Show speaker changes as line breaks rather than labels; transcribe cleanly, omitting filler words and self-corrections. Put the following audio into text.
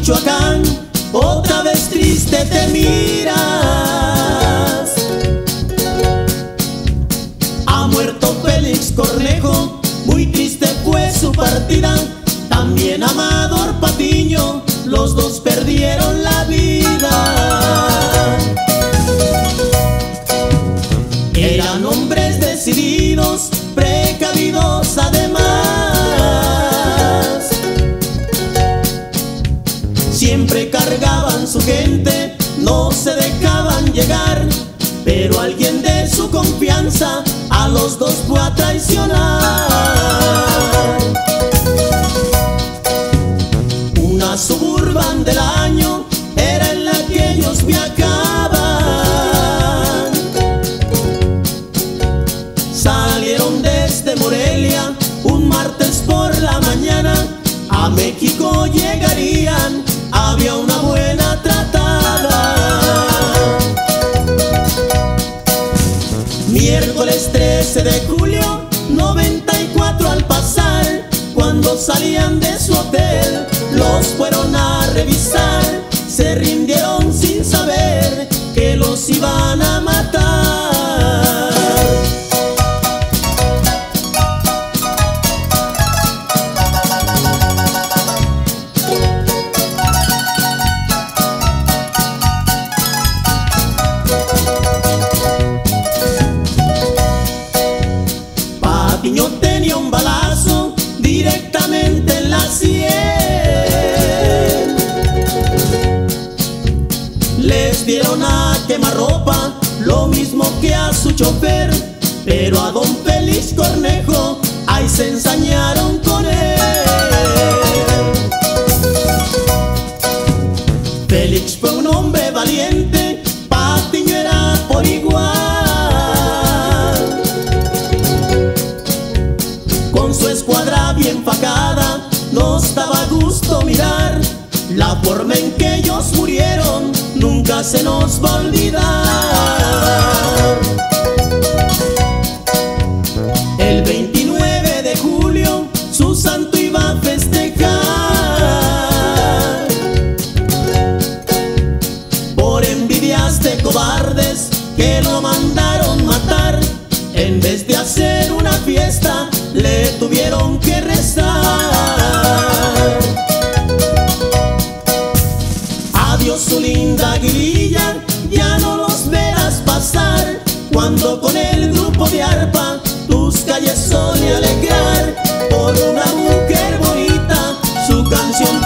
Michoacán, otra vez triste te miras. Ha muerto Félix Cornejo, muy triste fue su partida. También Amador Patiño, los dos perdieron la vida. Eran hombres decididos, precavidos además. Siempre cargaban su gente, no se dejaban llegar, pero alguien de su confianza a los dos fue a traicionar. Una Suburban del año era en la que ellos viajaban. Salieron desde Morelia un martes por la mañana, a México llegarían, había una buena tratada. Miércoles 13 de julio, 94 al pasar, cuando salían de su hotel, los fueron a revisar. Se rindieron sin saber que los iban a matar. Patiño tenía un balazo directamente en la sien. Les dieron a quemarropa, lo mismo que a su chofer, pero a don Félix Cornejo ahí se ensañaron con él. Félix fue un hombre valiente, Patiño era por igual. Con su escuadra bien fajada, nos daba gusto mirar. La forma en que ellos murieron nunca se nos va a olvidar. El 29 de julio su santo iba a festejar. Por envidias de cobardes que lo mandaron matar, en vez de hacer una fiesta le tuvieron que rezar. Adiós su linda Aguililla, ya no los verás pasar, cuando con el grupo de arpa tus calles son de alegrar. Por una mujer bonita su canción